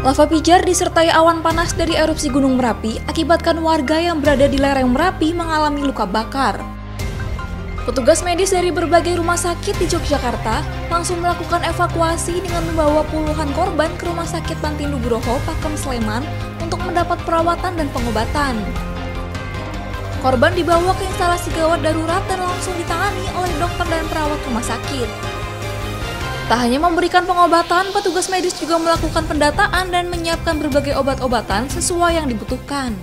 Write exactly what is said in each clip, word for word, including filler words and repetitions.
Lava pijar disertai awan panas dari erupsi Gunung Merapi akibatkan warga yang berada di lereng Merapi mengalami luka bakar. Petugas medis dari berbagai rumah sakit di Yogyakarta langsung melakukan evakuasi dengan membawa puluhan korban ke Rumah Sakit Banti Nugroho, Pakem, Sleman untuk mendapat perawatan dan pengobatan. Korban dibawa ke instalasi gawat darurat dan langsung ditangani oleh dokter dan perawat rumah sakit. Tak hanya memberikan pengobatan, petugas medis juga melakukan pendataan dan menyiapkan berbagai obat-obatan sesuai yang dibutuhkan.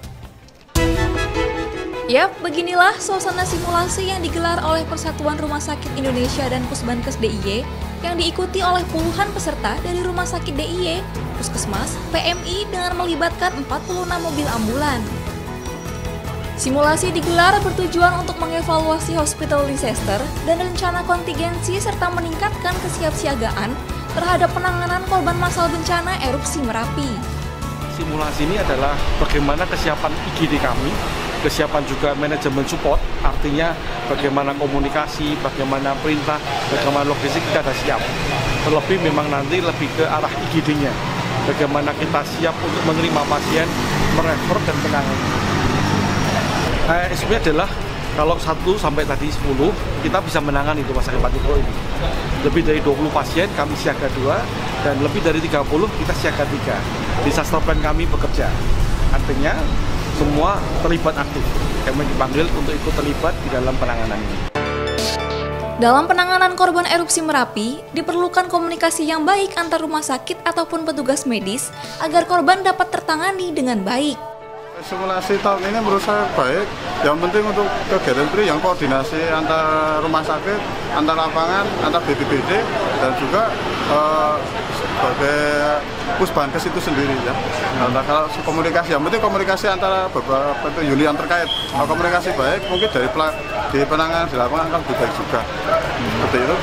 Yap, beginilah suasana simulasi yang digelar oleh Persatuan Rumah Sakit Indonesia dan Pusbankes D I Y yang diikuti oleh puluhan peserta dari Rumah Sakit D I Y, Puskesmas, P M I dengan melibatkan empat puluh enam mobil ambulan. Simulasi digelar bertujuan untuk mengevaluasi hospital disaster dan rencana kontingensi serta meningkatkan kesiapsiagaan terhadap penanganan korban massal bencana erupsi Merapi. Simulasi ini adalah bagaimana kesiapan I G D kami, kesiapan juga manajemen support, artinya bagaimana komunikasi, bagaimana perintah, bagaimana logistik kita sudah siap. Terlebih memang nanti lebih ke arah I G D-nya, bagaimana kita siap untuk menerima pasien, merefer dan menangani. Nah, S O P adalah kalau satu sampai tadi sepuluh kita bisa menangani di Rumah Sakit Banti Nugroho ini. Lebih dari dua puluh pasien kami siaga dua dan lebih dari tiga puluh kita siaga tiga. Disaster plan kami bekerja. Artinya semua terlibat aktif. Kami dipanggil untuk ikut terlibat di dalam penanganan ini. Dalam penanganan korban erupsi Merapi, diperlukan komunikasi yang baik antar rumah sakit ataupun petugas medis agar korban dapat tertangani dengan baik. Simulasi tahun ini menurut saya baik. Yang penting untuk kegiatan ini yang koordinasi antar rumah sakit, antar lapangan, antar B P B D dan juga eh, sebagai Pusbankes itu sendiri ya. Nah, kalau komunikasi, yang penting komunikasi antara beberapa unit yang terkait. Kalau komunikasi baik, mungkin dari di penanganan di lapangan akan lebih baik juga. Seperti itu.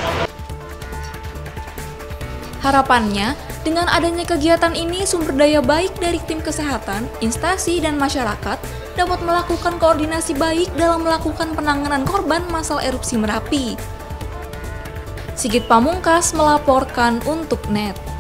Harapannya, dengan adanya kegiatan ini, sumber daya baik dari tim kesehatan, instansi, dan masyarakat dapat melakukan koordinasi baik dalam melakukan penanganan korban massal erupsi Merapi. Sigit Pamungkas melaporkan untuk N E T.